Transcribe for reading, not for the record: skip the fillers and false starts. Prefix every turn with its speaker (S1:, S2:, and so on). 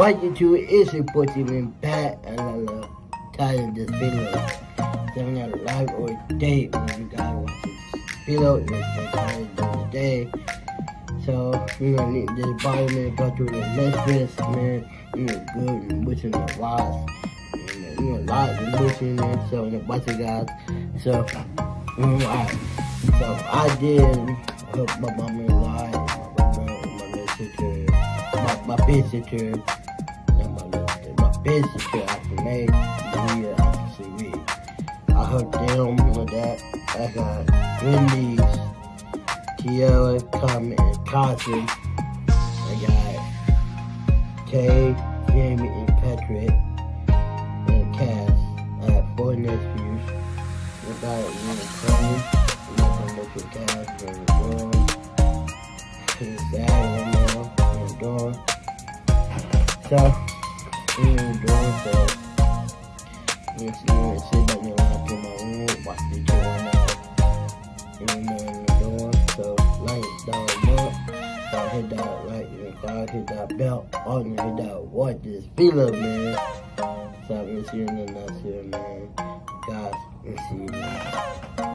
S1: invite you to is reporting in Pat and I love telling this video. So I'm gonna live or day when you guys watch this video. It's tired during the day. So we're gonna need this bottle, man, go through the necklace, man. Good and wishing the lots. Lots of wishing there, so in the bunch of guys. So alright. So I did hook my mama alive, my little sister, my big sister, my big sister after May, Maria after CV. I hooked them with that. I got Wendy's, Tiara, Carmen, and Carson. I got Tay, Jamie, and Patrick, and Cass. I have 4 nephews. I got Chrome. With Cass, and Dawn. It's Saturday now, and Dawn. So, so, you know, sit back there when I do my room, watch the channel now. Dawn. So, like that up. So, hit that like and follow, hit that bell, all you hit that watch this video, man. So, I'm gonna see you in the next video, man. Guys, we'll see you, man.